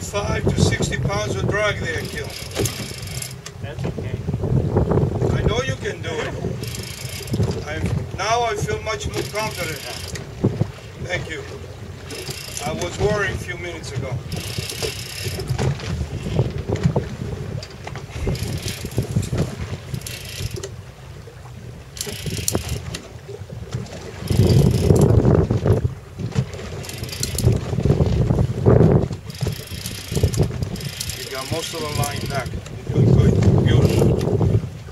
55 to 60 pounds of drag there, Gil. That's okay. I know you can do it. Now I feel much more confident. Thank you. I was worried a few minutes ago. You got most of the line back. You're doing good. Beautiful.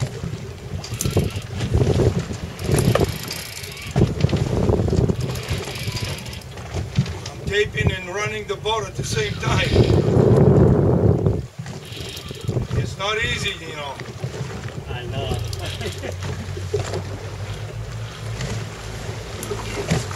Taping and running the boat at the same time. It's not easy, you know. I know.